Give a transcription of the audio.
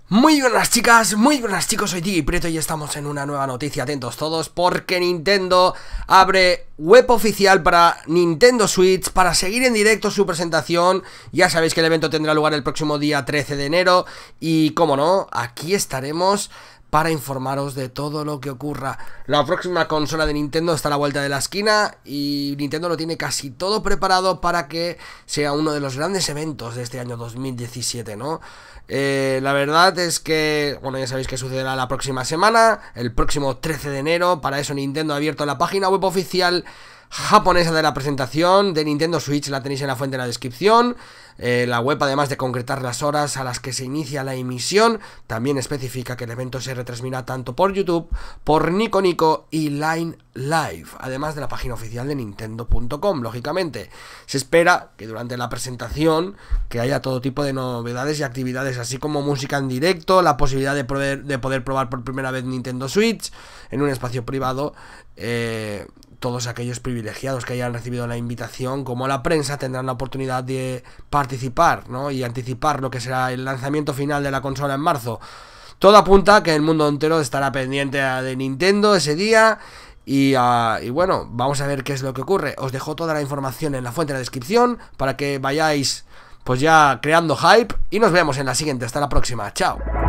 Muy buenas chicas, muy buenas chicos, soy DJ Prieto y estamos en una nueva noticia, atentos todos, porque Nintendo abre web oficial para Nintendo Switch para seguir en directo su presentación. Ya sabéis que el evento tendrá lugar el próximo día 13 de enero y, como no, aquí estaremos para informaros de todo lo que ocurra. La próxima consola de Nintendo está a la vuelta de la esquina y Nintendo lo tiene casi todo preparado para que sea uno de los grandes eventos de este año 2017, ¿no? La verdad es que, bueno, ya sabéis que sucederá la próxima semana, el próximo 13 de enero. Para eso Nintendo ha abierto la página web oficial japonesa de la presentación de Nintendo Switch, la tenéis en la fuente de la descripción. La web, además de concretar las horas a las que se inicia la emisión, también especifica que el evento se retransmitirá tanto por YouTube, por Nico Nico y Line Live, además de la página oficial de Nintendo.com, lógicamente. Se espera que durante la presentación que haya todo tipo de novedades y actividades, así como música en directo, la posibilidad de poder probar por primera vez Nintendo Switch en un espacio privado. Todos aquellos privilegiados que hayan recibido la invitación, como la prensa, tendrán la oportunidad de participar, ¿no? Y anticipar lo que será el lanzamiento final de la consola en marzo. Todo apunta a que el mundo entero estará pendiente de Nintendo ese día. Y bueno, vamos a ver qué es lo que ocurre. Os dejo toda la información en la fuente de la descripción para que vayáis pues ya creando hype. Y nos vemos en la siguiente. Hasta la próxima. Chao.